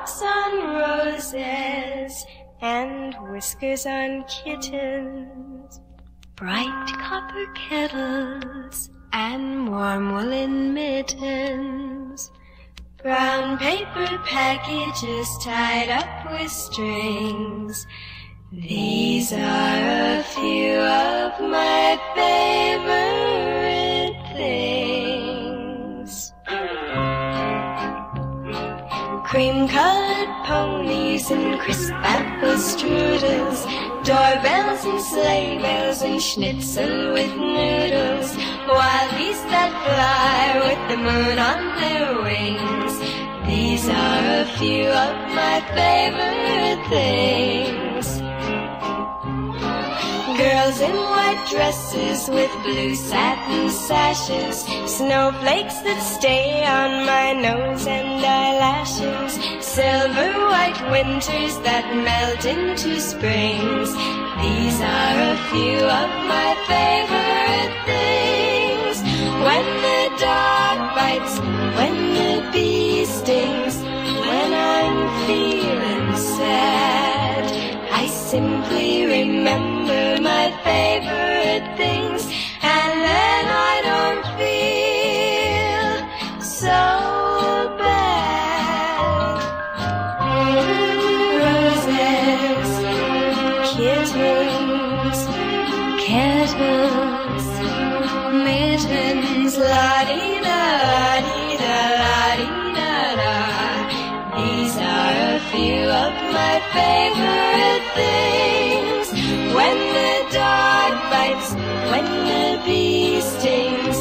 drops on roses and whiskers on kittens, bright copper kettles and warm woolen mittens, brown paper packages tied up with strings. These are a few of my favorite things. Cream-colored ponies and crisp apple strudels, doorbells and sleigh bells and schnitzel with noodles, wild geese that fly with the moon on their wings. These are a few of my favorite things. Girls in white dresses with blue satin sashes, snowflakes that stay on my nose and eyelashes, silver white winters that melt into springs. These are a few of my favorite things. When the dog bites, when the bee stings, when I'm feeling sad, I simply remember my favorite things, and then I don't feel so bad. Roses, kittens, kettles, mittens, la-dee-da-la-dee-da-la-dee-da-da. These are a few of my favorite things. When the dog bites, when the bee stings,